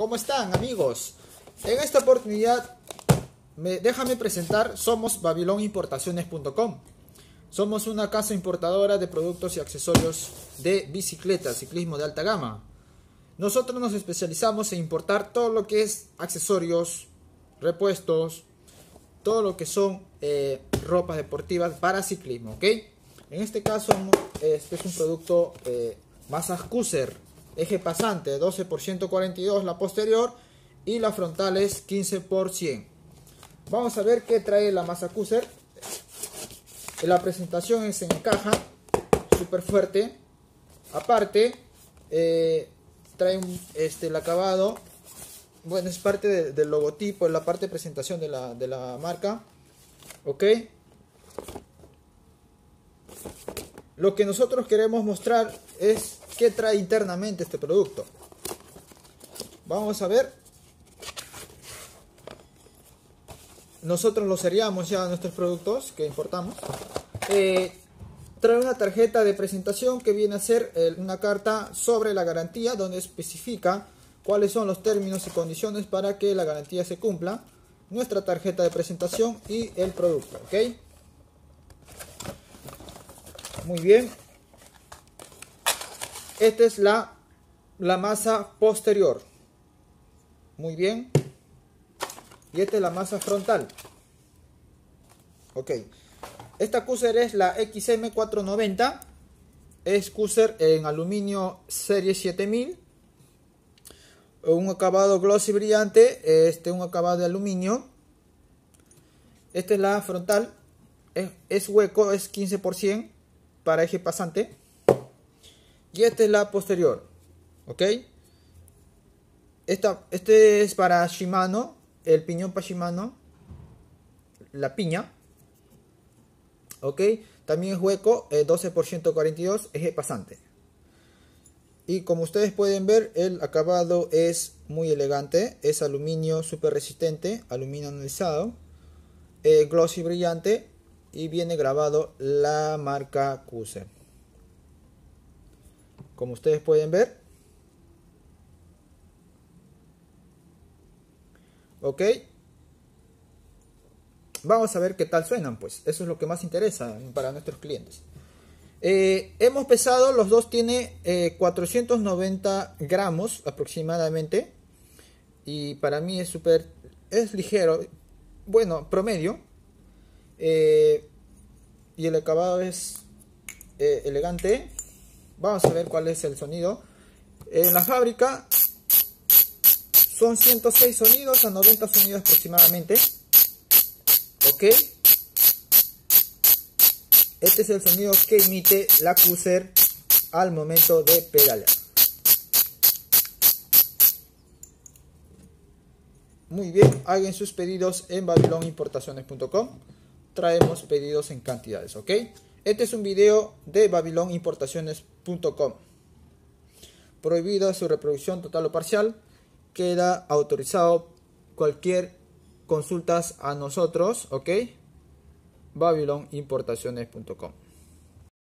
¿cómo están, amigos? En esta oportunidad, déjame presentar, somos BabilonImportaciones.com. Somos una casa importadora de productos y accesorios de bicicletas, ciclismo de alta gama. Nosotros nos especializamos en importar todo lo que es accesorios, repuestos, todo lo que son ropas deportivas para ciclismo, ¿ok? En este caso, este es un producto masas Cruiser, eje pasante 12 por 142 la posterior y la frontal es 15 por 100. Vamos a ver qué trae la masa Cruiser. La presentación es en caja, súper fuerte. Aparte, trae el acabado. Bueno, es parte del logotipo, la parte de presentación de la marca. Ok. Lo que nosotros queremos mostrar es qué trae internamente este producto. Vamos a ver. Nosotros lo seriamos ya nuestros productos que importamos. Trae una tarjeta de presentación que viene a ser una carta sobre la garantía, donde especifica cuáles son los términos y condiciones para que la garantía se cumpla. Nuestra tarjeta de presentación y el producto, ¿ok? Muy bien. Esta es la masa posterior. Muy bien. Y esta es la masa frontal. Ok. Esta Cruiser es la XM490. Es Cruiser en aluminio serie 7000. Un acabado glossy brillante. Un acabado de aluminio. Esta es la frontal. Es hueco, es 15 por 100 para eje pasante. Y esta es la posterior. Ok. Este es para Shimano. El piñón para Shimano. La piña. Ok. También es hueco. 12 por 142. Eje pasante. Y como ustedes pueden ver, el acabado es muy elegante. Es aluminio súper resistente. Aluminio anodizado. Glossy brillante. Y viene grabado la marca Cruiser. Como ustedes pueden ver. Ok. Vamos a ver qué tal suenan, pues. Eso es lo que más interesa para nuestros clientes. Hemos pesado, los dos tiene 490 gramos aproximadamente. Y para mí es ligero. Bueno, promedio. Y el acabado es elegante. Vamos a ver cuál es el sonido. En la fábrica son 106 sonidos a 90 sonidos aproximadamente. Ok. Este es el sonido que emite la Cruiser al momento de pedalear. Muy bien, hagan sus pedidos en BabilonImportaciones.com. Traemos pedidos en cantidades, ok. Este es un video de BabilonImportaciones.com. Prohibida su reproducción total o parcial. Queda autorizado cualquier consultas a nosotros, ok. BabilonImportaciones.com.